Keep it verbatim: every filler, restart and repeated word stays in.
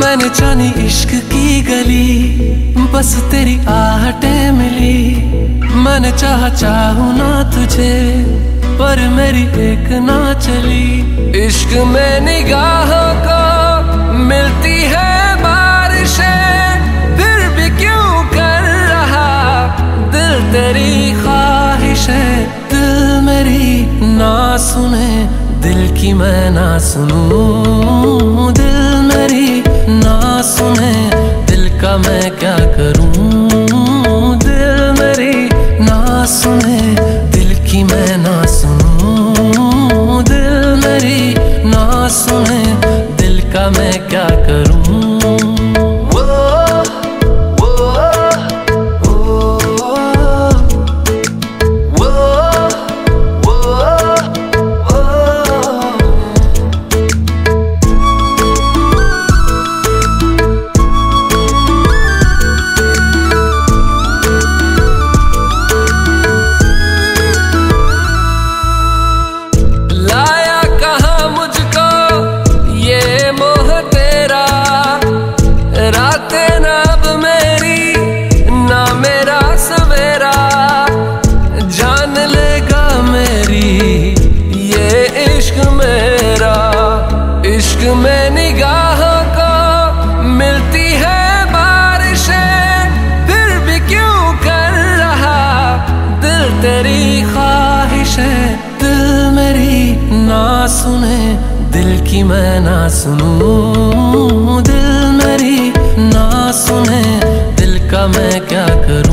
मैंने जानी इश्क की गली, बस तेरी आहटें मिली। मैंने चाहा चाहूं ना तुझे, पर मेरी एक ना चली। इश्क में निगाहों को मिलती है बारिशें, फिर भी क्यों कर रहा दिल तेरी ख्वाहिशें। दिल मेरी ना सुने, दिल की मैं ना सुनूं। दिल मेरी ना सुने, दिल का मैं क्या करूं। दिल मेरी ना सुने, दिल की मैं ना सुनूं। दिल मेरी ना सुने, दिल का मैं क्या करूं। इश्क में निगाहों को मिलती है बारिशें, फिर भी क्यों कर रहा दिल तेरी ख्वाहिशें। दिल मेरी ना सुने, दिल की मैं ना सुनूं। दिल मेरी ना सुने, दिल का मैं क्या करूं।